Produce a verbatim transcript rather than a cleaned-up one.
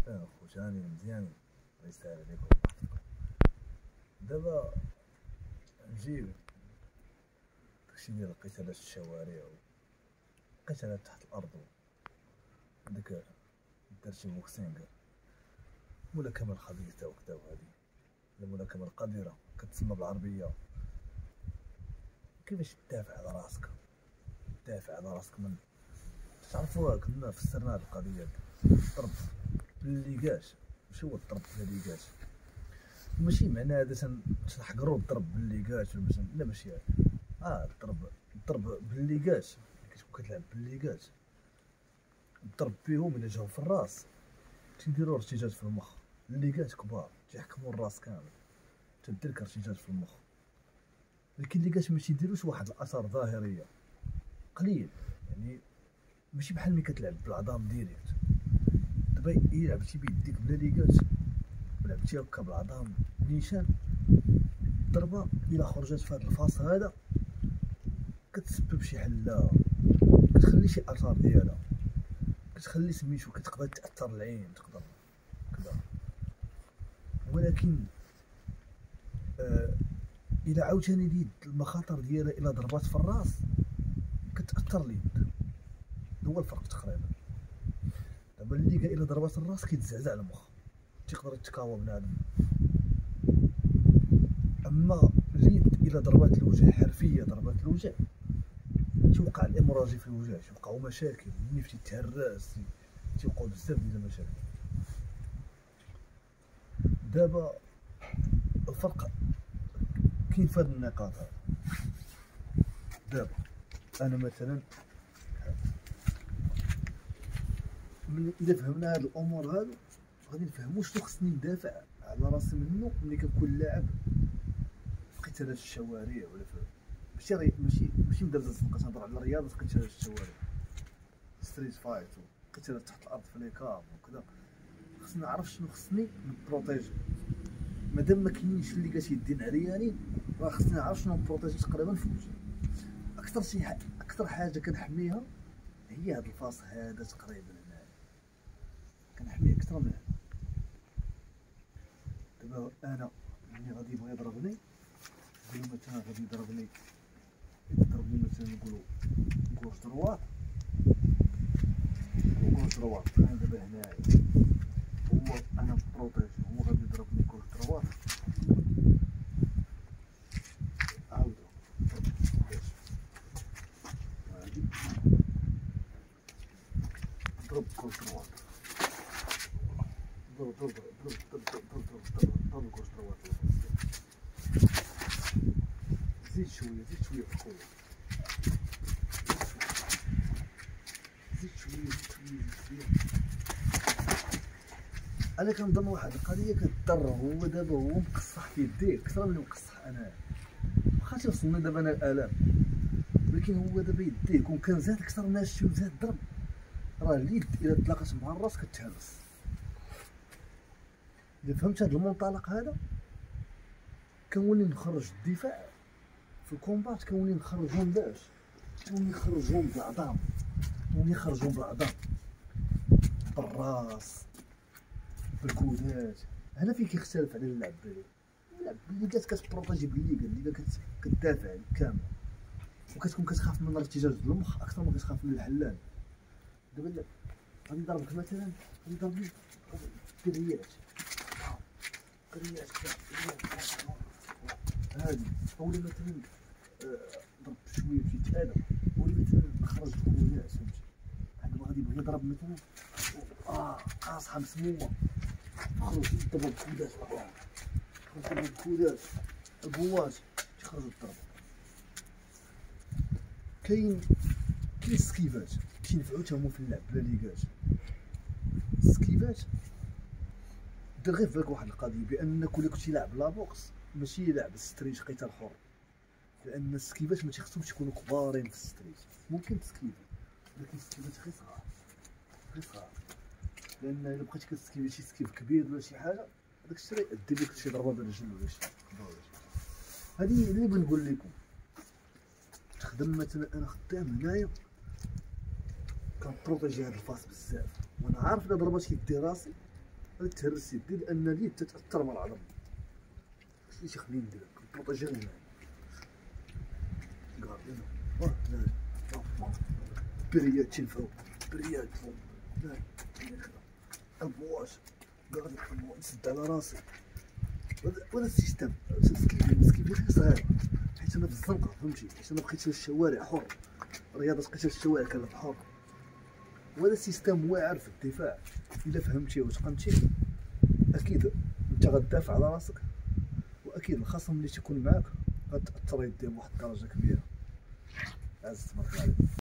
اه خوت هاني مزيان، الله يسهل عليكم. دابا نجي داكشي ديال القتالات في الشوارع والقتالات تحت الارض وداك درتي بوكسينغ، ملاكمة الخبيثة وكذا، وهادي الملاكمة القذرة كتسمى بالعربية. كيفاش تدافع على راسك، تدافع على راسك من تعرفوها، كنا فسرنا هاد القضية. الضرب بالليكاش ماشي هو الضرب بالليكاش، ماشي معنى هذا تنحقروا الضرب بالليكاش ولا مثلا، لا ماشي هذا. اه الضرب الضرب بالليكاش كتكون كتلعب بالليكاش، الضرب بيهم الا جاو في الراس تيديروا ارتجاج في المخ، الليكات كبار تيحكموا الراس كامل، تدير لك ارتجاج في المخ. لكن الليكات ما تيديروش واحد الاثار ظاهريه، قليل يعني، ماشي بحال ملي كتلعب بالعظام ديريكت. دابا الا لعبتي بيديك بلا ليكات ولعبتي هكا بالعظام نيشان، الضربه الا خرجت في هذا الفاس هذا كتسبب شي حله، كتخلي شي اثار ديالها، كتخلي سميتو كتقدر تاثر العين، تقدر كذا. ولكن آه الى عاوتاني اليد المخاطر ديالها الى ضربات في الراس كتاثر اليد، هو الفرق تقريبا. دابا الليكا الى ضربات الراس كيتزعزع المخ، تيقدر يتكاوى بنادم. اما اليد الى ضربات الوجه حرفيه، ضربات الوجه توقع الامراجي في الوجه، توقعوا مشاكل، النيف تيتهرس، تيوقعوا بزاف ديال المشاكل. دابا الفرق كاين في هاد النقاط هاد. دابا انا مثلا من اذا فهمنا هاد الامور هادو غادي نفهموا شنو خصني ندافع على راسي منه ملي كنكون لاعب في قتالات الشوارع، ولا في ماشي ماشي ماشي مدرسه الزنقه، تنهضر على رياضه قتالات الشوارع، ستريت فايت وقتالات تحت الارض في ليكاب وكذا. خصني نعرف شنو خصني نبروتيجي، مادام ما كاينينش اللي كتيدين عريانين، راه خصني نعرف شنو نبروتيجي تقريبا في وجهي. اكثر شي اكثر حاجه كنحميها هي هاد الفاس هذا تقريبا، هنايا كنحميه اكثر من هذا. دابا انا ملي غادي يبغي يضربني، نقولو مثلا غادي يضربني يضربني مثلا نقولو كوش دروات كوش دروات، انا دابا هنايا هو انا بروتيجي، هو غادي يضربني كوش دروات، عاودو هادي ضرب كوش دروات، ضرب ضرب ضرب ضرب ضرب ضرب ضرب كوش دروات، زيد شويه زيد شويه في القوه، زيد شويه زيد شويه زيد شويه. انا كنظن واحد القضيه كتضر، هو دابا هو مقصح في يديه اكثر من مقصح انا، واخا توصلني دابا انا الالام، ولكن هو دابا يديه كون كان زاد اكثر ماشي وزاد ضرب، راه اليد الا تلاقات مع الراس كتهرس. اذا فهمت هذا المنطلق هذا كنولي نخرج الدفاع في الكومبات، كنولي نخرجهم باش كنولي نخرجهم بالعظام، كنولي نخرجهم بالعظام بالراس بالكودات. هنا فين كيختلف على اللعب باللي اللعب بالليكات كتبروتاجي بالليكا، الليكا كتدافع عليك كامل، وكتكون كتخاف من ارتجاج المخ اكثر ما كتخاف من الحلال. دابا اللعب غادي يضربك مثلا، غادي يضربني بالريات بالريات هادي، اولا مثلا ضرب شويه بشي ادم، ولا مثلا خرج الكودات، فهمتي؟ دابا غادي يبغي يضرب مثلا اه قاصحه مسمومه، خرج يضرب الكودات، خرج يضرب الكودات البوات تيخرج الضرب. كاين كاين السكيفات كينفعو تا هما في اللعب بلا ليكاج. السكيفات دير غير في بالك واحد القضيه، بانك ولا كنتي لاعب لا بوكس ماشي لاعب ستريت قتال حر، لان السكيفات ما تيخصهمش يكونوا كبارين في الستريت، ممكن تسكيفي ولكن السكيفات غير صغار غير صغار، لان الا بقيتي كتسكيفي شي سكيف كبير ولا شي حاجه هذاك الشيء يدير لك شي ضربه بالرجل ولا شي ضربه ولا شي. هذه اللي بنقول لكم تخدم مثلا، انا خدام هنايا كنبروتيجي هاد الفاس بزاف، وانا عارف الا ضربات يدي راسي غادي تهرس يدي لان اليد تتاثر مع العظم. شتي شي خليني ندير البروطيجي هنا كاع هنا اه بريات تنفعو بريات لا البواش كاع البواش نسد على راسي. وهذا السيستم مسكين غير صغير حيت انا في الزنقه فهمتي، حيت انا بقيت في الشوارع حر، رياضه بقيت في الشوارع كنلعب حر. وهذا السيستم واعر في الدفاع، الا فهمتيه وتقنتيه اكيد انت غتدافع على راسك، واكيد الخصم اللي تيكون معاك غتاثر يديه بواحد الدرجه كبيره. عزت تبارك الله عليك.